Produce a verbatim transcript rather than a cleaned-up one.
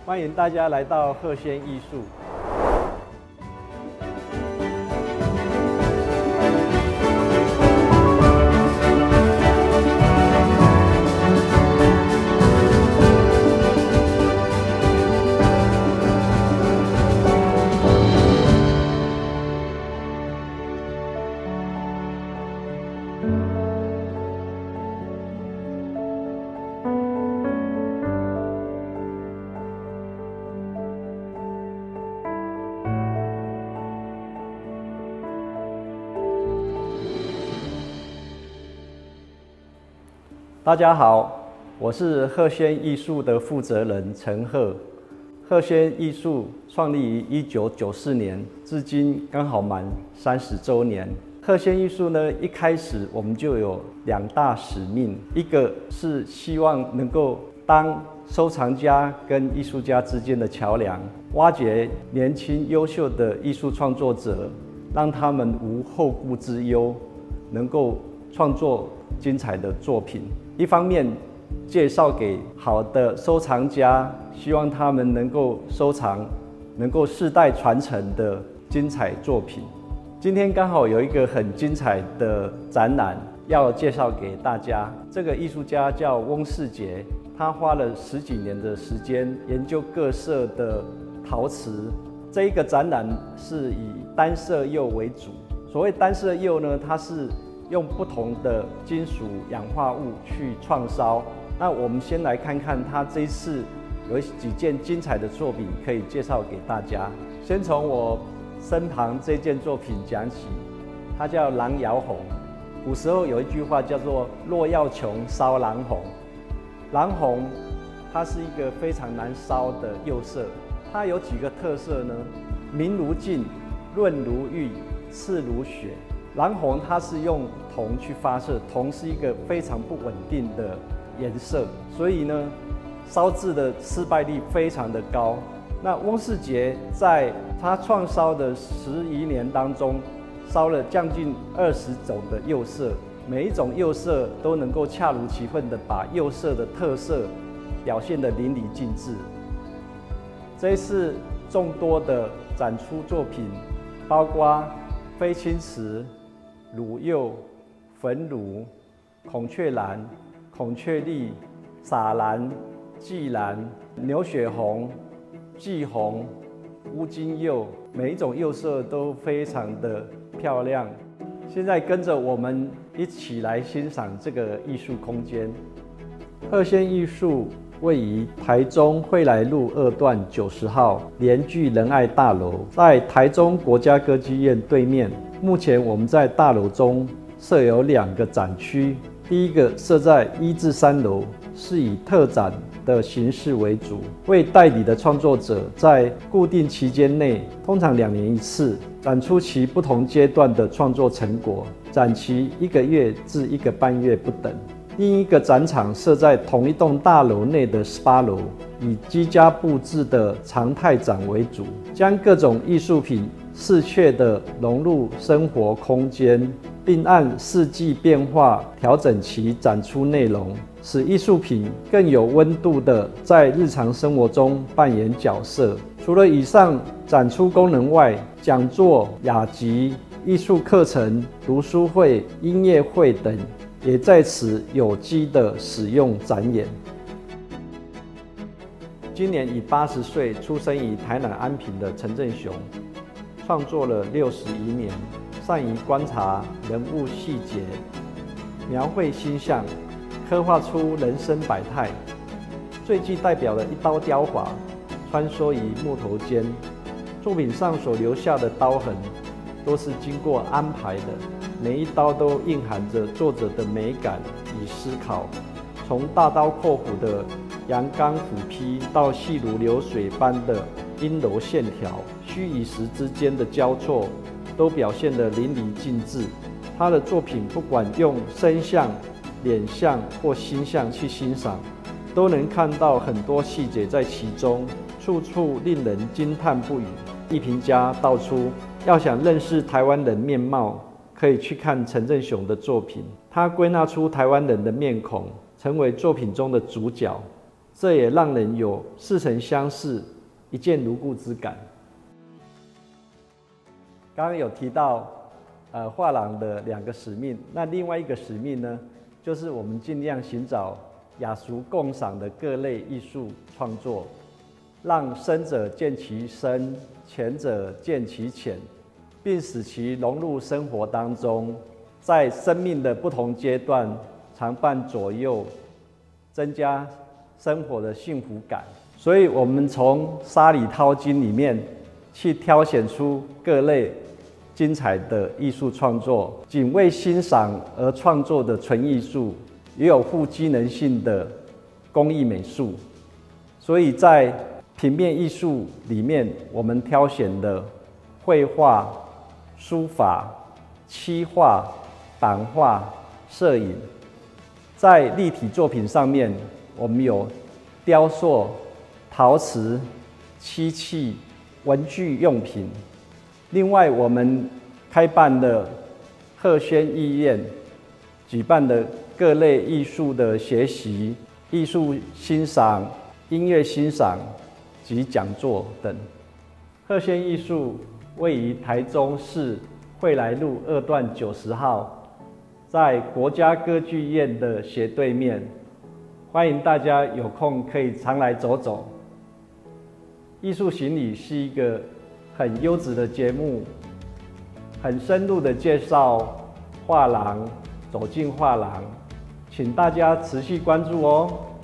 欢迎大家来到鹤仙艺术。大家好，我是鹤仙艺术的负责人陈鹤。鹤仙艺术创立于一九九四年，至今刚好满三十周年。鹤仙艺术呢，一开始我们就有两大使命，一个是希望能够当收藏家跟艺术家之间的桥梁，挖掘年轻优秀的艺术创作者，让他们无后顾之忧，能够创作精彩的作品。一方面介绍给好的收藏家，希望他们能够收藏能够世代传承的精彩作品。今天刚好有一个很精彩的展览要介绍给大家。这个艺术家叫翁世杰，他花了十几年的时间研究各色的陶瓷。这一个展览是以单色釉为主。所谓单色釉呢，它是用不同的金属氧化物去创烧。那我们先来看看他这一次有几件精彩的作品可以介绍给大家。先从我身旁这件作品讲起，它叫狼窑红。古时候有一句话叫做“若要穷，烧狼红”。狼红它是一个非常难烧的釉色，它有几个特色呢？明如镜，润如玉，赤如血。狼红它是用铜去发射，铜是一个非常不稳定的颜色，所以呢，烧制的失败率非常的高。那翁世杰在他创烧的十余年当中，烧了将近二十种的釉色，每一种釉色都能够恰如其分的把釉色的特色表现得淋漓尽致。这一次众多的展出作品，包括飞青瓷、乳釉、粉乳、孔雀蓝、孔雀绿、撒蓝、霁蓝、牛血红、霁红、乌金釉，每一种釉色都非常的漂亮。现在跟着我们一起来欣赏这个艺术空间。鹤仙艺术位于台中惠来路二段九十号联聚仁爱大楼，在台中国家歌剧院对面。目前我们在大楼中设有两个展区，第一个设在一至三楼，是以特展的形式为主，为代理的创作者在固定期间内，通常两年一次，展出其不同阶段的创作成果，展期一个月至一个半月不等。另一个展场设在同一栋大楼内的十八楼，以居家布置的常态展为主，将各种艺术品适切地融入生活空间，并按四季变化调整其展出内容，使艺术品更有温度地在日常生活中扮演角色。除了以上展出功能外，讲座、雅集、艺术课程、读书会、音乐会等也在此有机地使用展演。今年已八十岁，出生于台南安平的陈正雄，创作了六十余年，善于观察人物细节，描绘心象，刻画出人生百态。最具代表的一刀雕法，穿梭于木头间，作品上所留下的刀痕，都是经过安排的，每一刀都蕴含着作者的美感与思考。从大刀阔斧的阳刚斧劈，到细如流水般的阴柔线条，虚与实之间的交错，都表现得淋漓尽致。他的作品不管用身相、脸相或心相去欣赏，都能看到很多细节在其中，处处令人惊叹不已。艺评家道出，要想认识台湾人面貌，可以去看陈正雄的作品。他归纳出台湾人的面孔，成为作品中的主角。 这也让人有似曾相识、一见如故之感。刚刚有提到，呃，画廊的两个使命，那另外一个使命呢，就是我们尽量寻找雅俗共赏的各类艺术创作，让深者见其深，浅者见其浅，并使其融入生活当中，在生命的不同阶段常伴左右，增加生活的幸福感。所以，我们从沙里淘金里面去挑选出各类精彩的艺术创作，仅为欣赏而创作的纯艺术，也有富机能性的工艺美术。所以在平面艺术里面，我们挑选的绘画、书法、漆画、版画、摄影。在立体作品上面，我们有雕塑、陶瓷、漆器、文具用品。另外，我们开办的鹤轩艺苑举办的各类艺术的学习、艺术欣赏、音乐欣赏及讲座等。鹤轩艺术位于台中市惠来路二段九十号，在国家歌剧院的斜对面，欢迎大家有空可以常来走走。艺术行旅是一个很优质的节目，很深入的介绍画廊，走进画廊，请大家持续关注哦。